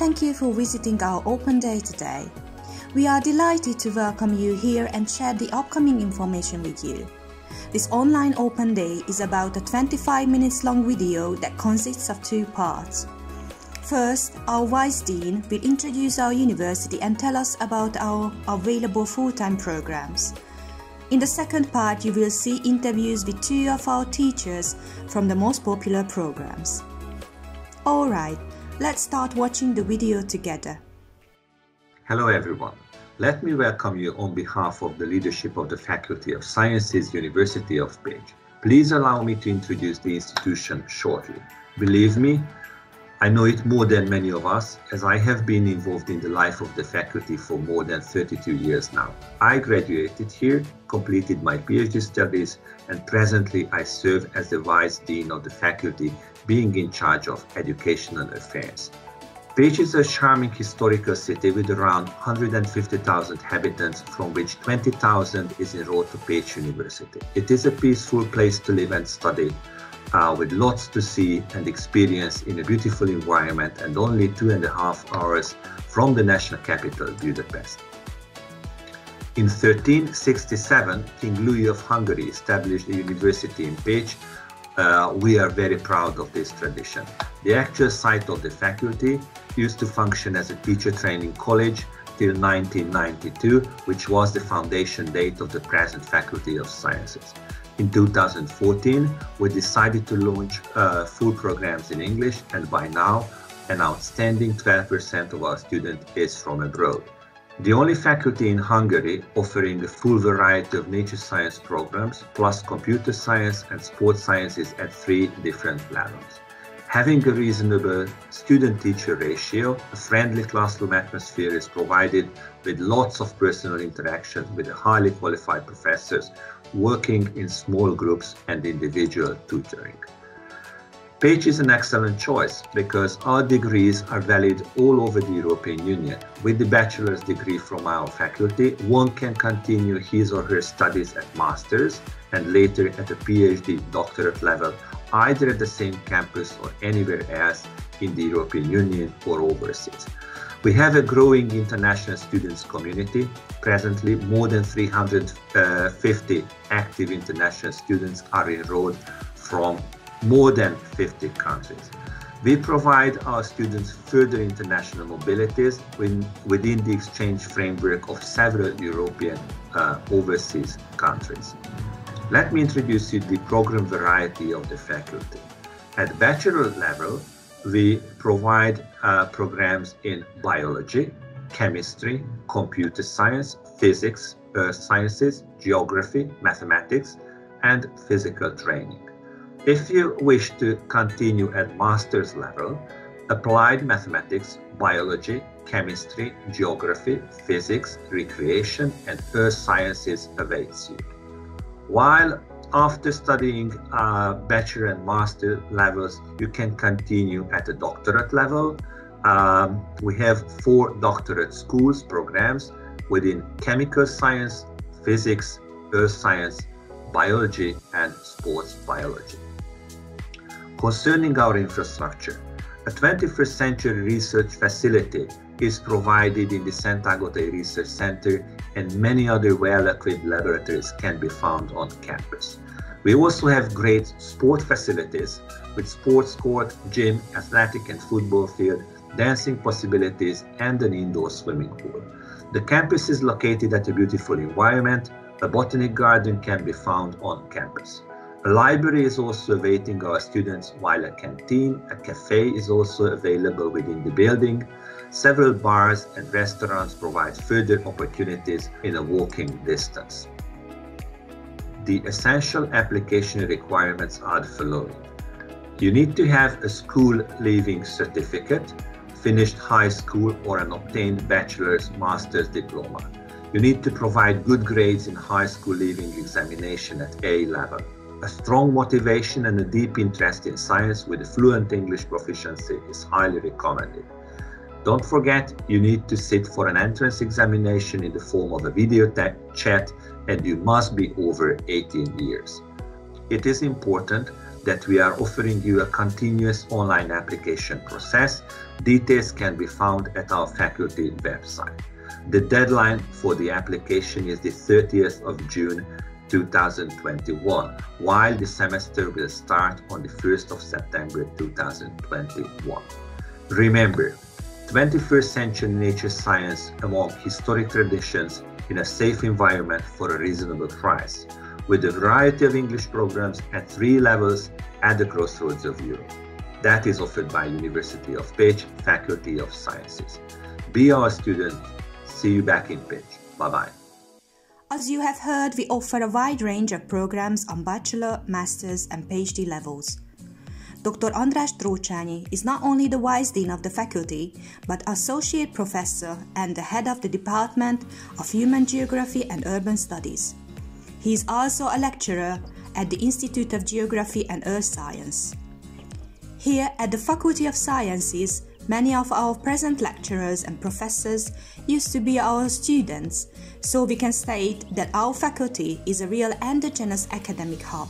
Thank you for visiting our open day today. We are delighted to welcome you here and share the upcoming information with you. This online open day is about a 25 minutes long video that consists of two parts. First, our Vice Dean will introduce our university and tell us about our available full-time programs. In the second part, you will see interviews with two of our teachers from the most popular programs. Alright, let's start watching the video together. Hello everyone. Let me welcome you on behalf of the leadership of the Faculty of Sciences, University of Pécs. Please allow me to introduce the institution shortly. Believe me, I know it more than many of us, as I have been involved in the life of the faculty for more than 32 years now. I graduated here, completed my PhD studies, and presently I serve as the Vice Dean of the faculty, being in charge of educational affairs. Pécs is a charming historical city with around 150,000 inhabitants, from which 20,000 is enrolled to Pécs University. It is a peaceful place to live and study, with lots to see and experience in a beautiful environment, and only 2.5 hours from the national capital, Budapest. In 1367, King Louis of Hungary established a university in Pécs. We are very proud of this tradition. The actual site of the faculty used to function as a teacher training college till 1992, which was the foundation date of the present Faculty of Sciences. In 2014, we decided to launch full programs in English, and by now, an outstanding 12% of our students is from abroad. The only faculty in Hungary offering a full variety of nature science programs, plus computer science and sports sciences at 3 different levels. Having a reasonable student-teacher ratio, a friendly classroom atmosphere is provided with lots of personal interactions with highly qualified professors working in small groups and individual tutoring. Pécs is an excellent choice because our degrees are valid all over the European Union. With the bachelor's degree from our faculty, one can continue his or her studies at master's and later at a PhD doctorate level, either at the same campus or anywhere else in the European Union or overseas. We have a growing international students community. Presently, more than 350 active international students are enrolled from more than 50 countries. We provide our students further international mobilities within the exchange framework of several European overseas countries. Let me introduce you the program variety of the faculty. At bachelor level, we provide programs in biology, chemistry, computer science, physics, earth sciences, geography, mathematics, and physical training. If you wish to continue at master's level, applied mathematics, biology, chemistry, geography, physics, recreation, and earth sciences awaits you. While after studying bachelor and master levels, you can continue at the doctorate level. We have 4 doctorate schools programs within chemical science, physics, earth science, biology, and sports biology. Concerning our infrastructure, a 21st century research facility is provided in the Szent Ágota Research Center, and many other well-equipped laboratories can be found on campus. We also have great sport facilities with sports court, gym, athletic and football field, dancing possibilities, and an indoor swimming pool. The campus is located at a beautiful environment. A botanic garden can be found on campus. A library is also awaiting our students, while a canteen, a cafe is also available within the building. Several bars and restaurants provide further opportunities in a walking distance. The essential application requirements are the following. You need to have a school leaving certificate, finished high school, or an obtained bachelor's, master's diploma. You need to provide good grades in high school leaving examination at A level. A strong motivation and a deep interest in science with a fluent English proficiency is highly recommended. Don't forget, you need to sit for an entrance examination in the form of a video chat, and you must be over 18 years. It is important that we are offering you a continuous online application process. Details can be found at our faculty website. The deadline for the application is the 30th of June 2021, while the semester will start on the 1st of September 2021. Remember, 21st century nature science among historic traditions in a safe environment for a reasonable price, with a variety of English programs at 3 levels at the crossroads of Europe. That is offered by University of Pécs, Faculty of Sciences. Be our student. See you back in Pécs. Bye-bye. As you have heard, we offer a wide range of programs on bachelor, master's and PhD levels. Dr. András Trócsányi is not only the Vice Dean of the faculty, but Associate Professor and the Head of the Department of Human Geography and Urban Studies. He is also a lecturer at the Institute of Geography and Earth Science. Here at the Faculty of Sciences, many of our present lecturers and professors used to be our students, so we can state that our faculty is a real endogenous academic hub.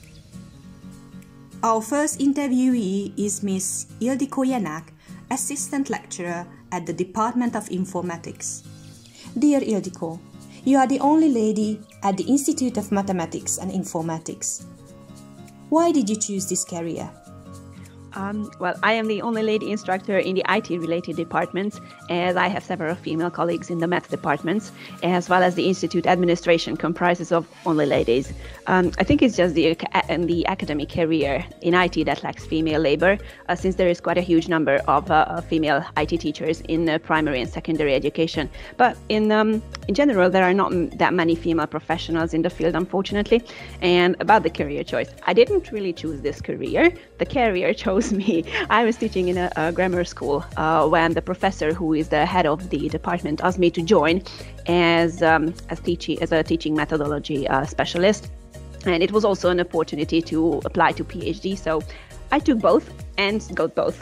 Our first interviewee is Ms. Ildikó Jenek, Assistant Lecturer at the Department of Informatics. Dear Ildikó, you are the only lady at the Institute of Mathematics and Informatics. Why did you choose this career? Well, I am the only lady instructor in the IT-related departments, as I have several female colleagues in the math departments, as well as the institute administration comprises of only ladies. I think it's just the academic career in IT that lacks female labor, since there is quite a huge number of female IT teachers in primary and secondary education. But in general, there are not that many female professionals in the field, unfortunately. And about the career choice, I didn't really choose this career. The career chose me. I was teaching in a grammar school when the professor, who is the head of the department, asked me to join as a teaching methodology specialist. And it was also an opportunity to apply to PhD, so I took both and got both.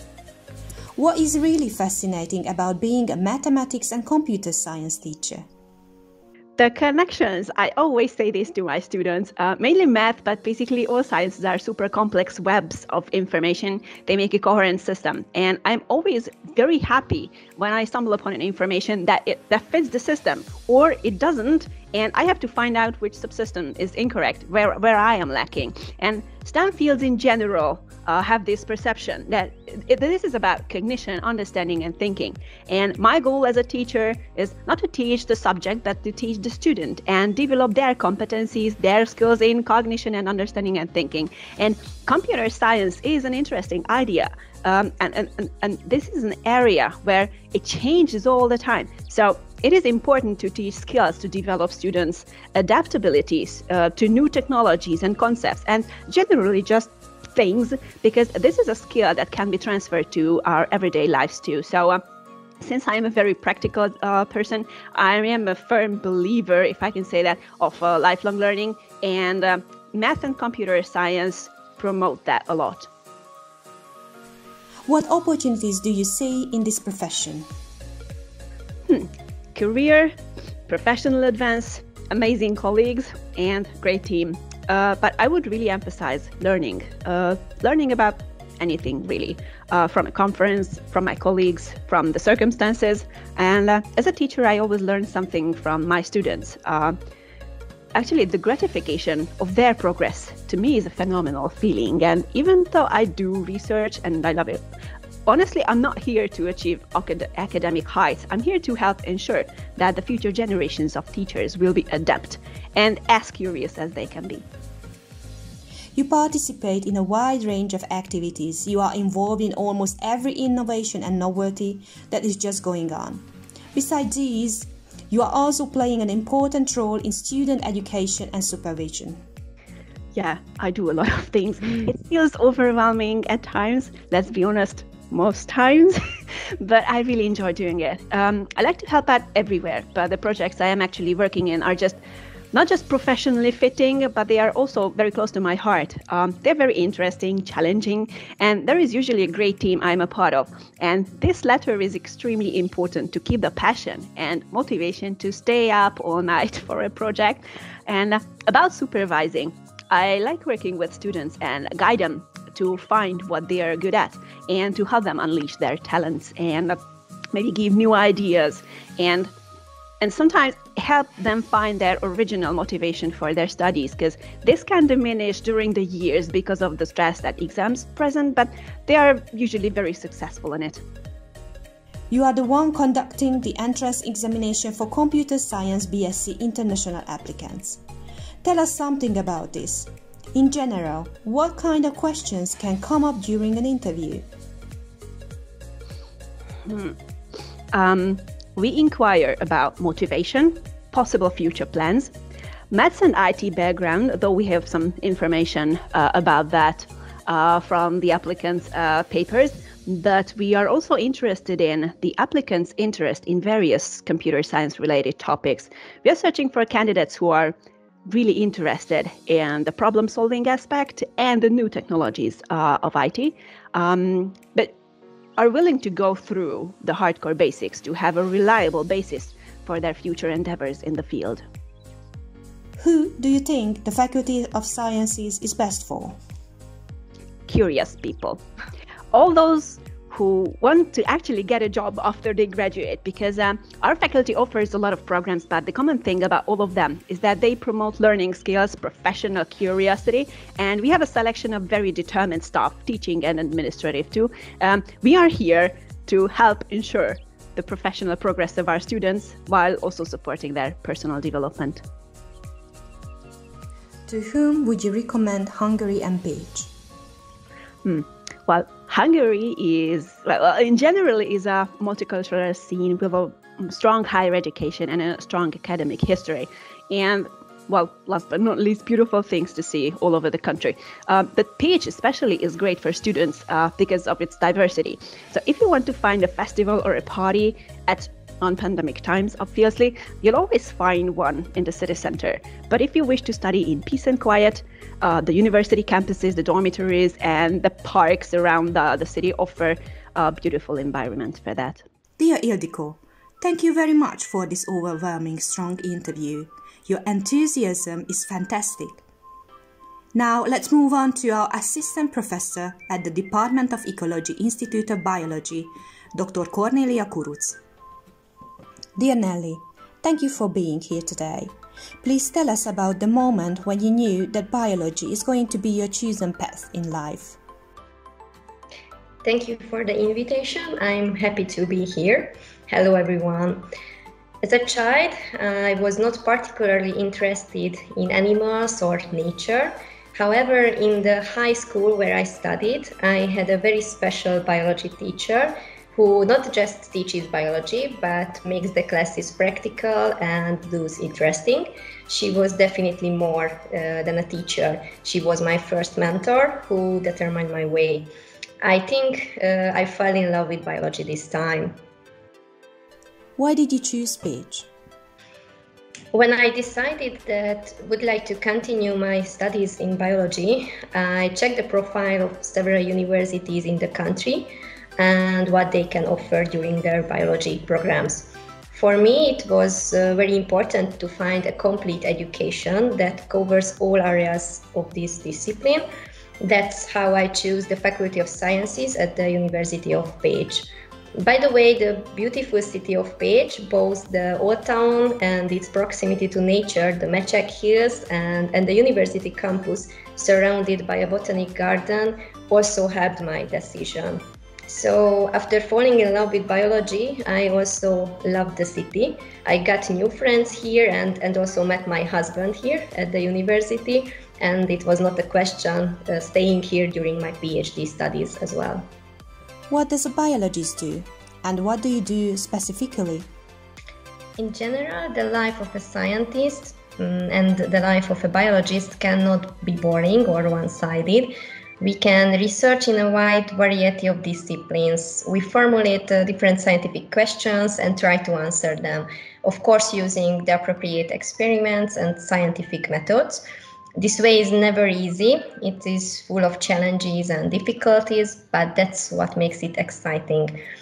What is really fascinating about being a mathematics and computer science teacher? The connections, I always say this to my students, mainly math, but basically all sciences are super complex webs of information. They make a coherent system. And I'm always very happy when I stumble upon an information that fits the system, or it doesn't, and I have to find out which subsystem is incorrect, where I am lacking. And STEM fields in general have this perception that this is about cognition, understanding, and thinking. And my goal as a teacher is not to teach the subject, but to teach the student and develop their competencies, their skills in cognition and understanding and thinking. And computer science is an interesting idea. And this is an area where it changes all the time. So it is important to teach skills to develop students' adaptabilities to new technologies and concepts, and generally just things, because this is a skill that can be transferred to our everyday lives too. So since I am a very practical person, I am a firm believer, if I can say that, of lifelong learning, and math and computer science promote that a lot. What opportunities do you see in this profession? Career, professional advance, amazing colleagues, and great team. But I would really emphasize learning about anything really, from a conference, from my colleagues, from the circumstances. And as a teacher, I always learn something from my students. Actually, the gratification of their progress to me is a phenomenal feeling. And even though I do research and I love it, honestly, I'm not here to achieve academic heights. I'm here to help ensure that the future generations of teachers will be adept and as curious as they can be. You participate in a wide range of activities. You are involved in almost every innovation and novelty that is just going on. Besides these, you are also playing an important role in student education and supervision. Yeah, I do a lot of things. It feels overwhelming at times, let's be honest, most times, but I really enjoy doing it. I like to help out everywhere, but the projects I am actually working in are not just professionally fitting, but they are also very close to my heart. They're very interesting, challenging, and there is usually a great team I'm a part of. And this latter is extremely important to keep the passion and motivation to stay up all night for a project. And about supervising, I like working with students and guide them to find what they are good at and to help them unleash their talents and maybe give new ideas and sometimes help them find their original motivation for their studies, because this can diminish during the years because of the stress that exams present, but they are usually very successful in it. You are the one conducting the entrance examination for Computer Science BSc international applicants. Tell us something about this. In general, what kind of questions can come up during an interview? We inquire about motivation, possible future plans, maths and IT background, though we have some information about that from the applicants' papers, but we are also interested in the applicants' interest in various computer science related topics. We are searching for candidates who are really interested in the problem solving aspect and the new technologies of IT, but are willing to go through the hardcore basics to have a reliable basis for their future endeavors in the field. Who do you think the Faculty of Sciences is best for? Curious people. All those who want to actually get a job after they graduate, because our faculty offers a lot of programs, but the common thing about all of them is that they promote learning skills, professional curiosity, and we have a selection of very determined staff, teaching and administrative too. We are here to help ensure the professional progress of our students while also supporting their personal development. To whom would you recommend Hungary and Pécs? Well, Hungary is, in general, is a multicultural scene with a strong higher education and a strong academic history. And, well, last but not least, beautiful things to see all over the country. But Pécs especially is great for students because of its diversity. So if you want to find a festival or a party on pandemic times, obviously, you'll always find one in the city center. But if you wish to study in peace and quiet, the university campuses, the dormitories, and the parks around the city offer a beautiful environment for that. Dear Ildikó, thank you very much for this overwhelming strong interview. Your enthusiasm is fantastic. Now let's move on to our assistant professor at the Department of Ecology, Institute of Biology, Dr. Cornélia Kuruc. Dear Nelly, thank you for being here today. Please tell us about the moment when you knew that biology is going to be your chosen path in life. Thank you for the invitation. I'm happy to be here. Hello everyone. As a child, I was not particularly interested in animals or nature. However, in the high school where I studied, I had a very special biology teacher who not just teaches biology, but makes the classes practical and thus interesting. She was definitely more than a teacher. She was my first mentor who determined my way. I think I fell in love with biology this time. Why did you choose Pécs? When I decided that I would like to continue my studies in biology, I checked the profile of several universities in the country and what they can offer during their biology programs. For me, it was very important to find a complete education that covers all areas of this discipline. That's how I chose the Faculty of Sciences at the University of Pécs. By the way, the beautiful city of Pécs, both the old town and its proximity to nature, the Mecsek Hills and the university campus surrounded by a botanic garden, also helped my decision. So after falling in love with biology, I also loved the city. I got new friends here and also met my husband here at the university. And it was not a question staying here during my PhD studies as well. What does a biologist do? And what do you do specifically? In general, the life of a scientist and the life of a biologist cannot be boring or one-sided. We can research in a wide variety of disciplines. We formulate different scientific questions and try to answer them, of course using the appropriate experiments and scientific methods. This way is never easy. It is full of challenges and difficulties, but that's what makes it exciting.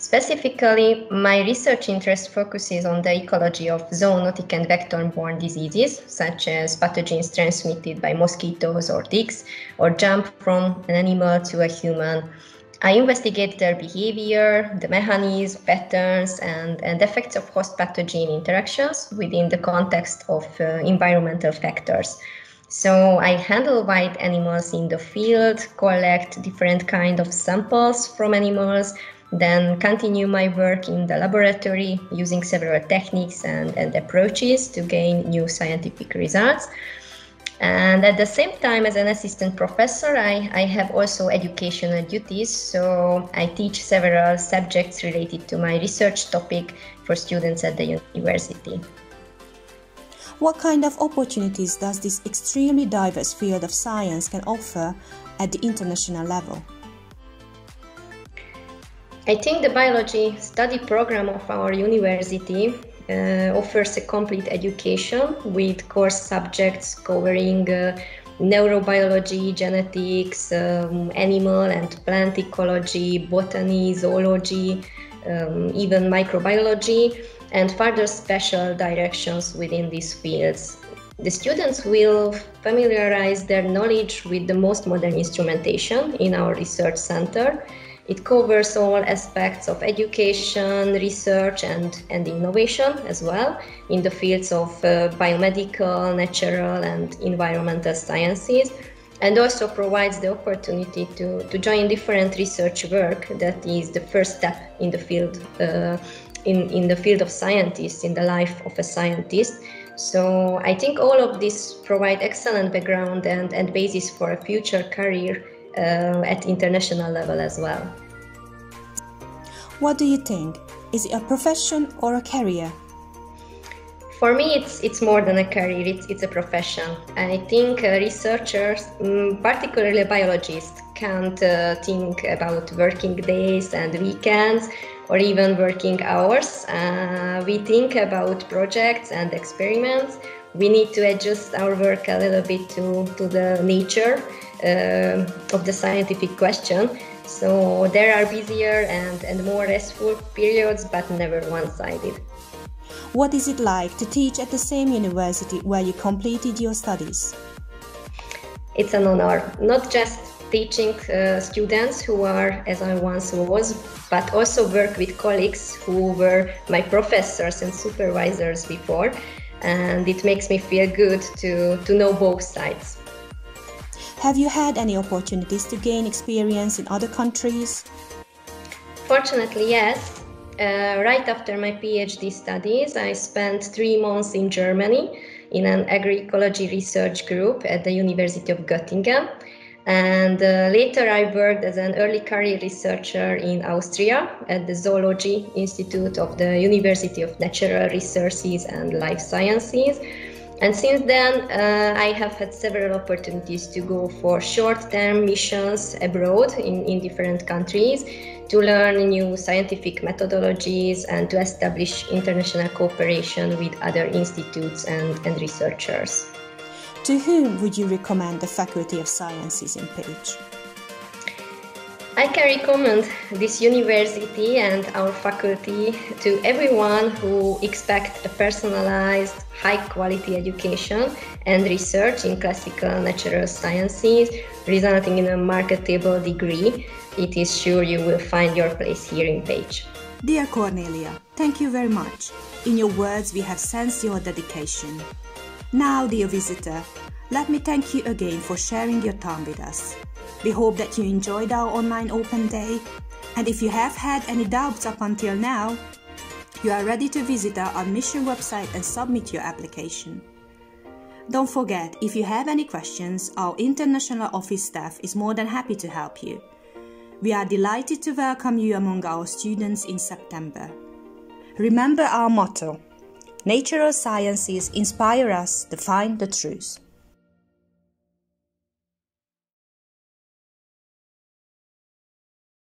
Specifically, my research interest focuses on the ecology of zoonotic and vector-borne diseases, such as pathogens transmitted by mosquitoes or ticks, or jump from an animal to a human. I investigate their behavior, the mechanisms, patterns, and effects of host-pathogen interactions within the context of environmental factors. So I handle wild animals in the field, collect different kinds of samples from animals, then continue my work in the laboratory using several techniques and approaches to gain new scientific results. And at the same time, as an assistant professor, I have also educational duties. So I teach several subjects related to my research topic for students at the university. What kind of opportunities does this extremely diverse field of science can offer at the international level? I think the biology study program of our university offers a complete education with course subjects covering neurobiology, genetics, animal and plant ecology, botany, zoology, even microbiology, and further special directions within these fields. The students will familiarize their knowledge with the most modern instrumentation in our research center. It covers all aspects of education, research, and innovation as well in the fields of biomedical, natural, and environmental sciences, and also provides the opportunity to join different research work that is the first step in the field, in the field of scientists, in the life of a scientist. So I think all of this provide excellent background and basis for a future career at international level as well. What do you think? Is it a profession or a career? For me, it's more than a career, it's a profession. I think researchers, particularly biologists, can't think about working days and weekends or even working hours. We think about projects and experiments. We need to adjust our work a little bit to the nature of the scientific question. So there are busier and more restful periods, but never one-sided. What is it like to teach at the same university where you completed your studies? It's an honor, not just teaching students who are as I once was, but also work with colleagues who were my professors and supervisors before. And it makes me feel good to know both sides. Have you had any opportunities to gain experience in other countries? Fortunately, yes. Right after my PhD studies, I spent 3 months in Germany in an agroecology research group at the University of Göttingen. And later I worked as an early career researcher in Austria at the Zoology Institute of the University of Natural Resources and Life Sciences. And since then, I have had several opportunities to go for short-term missions abroad in different countries to learn new scientific methodologies and to establish international cooperation with other institutes and researchers. To whom would you recommend the Faculty of Sciences in Pécs? I can recommend this university and our faculty to everyone who expects a personalized, high-quality education and research in classical natural sciences, resulting in a marketable degree. It is sure you will find your place here in Pécs. Dear Cornelia, thank you very much. In your words, we have sensed your dedication. Now, dear visitor, let me thank you again for sharing your time with us. We hope that you enjoyed our online open day, and if you have had any doubts up until now, you are ready to visit our admission website and submit your application. Don't forget, if you have any questions, our international office staff is more than happy to help you. We are delighted to welcome you among our students in September. Remember our motto: natural sciences inspire us to find the truth.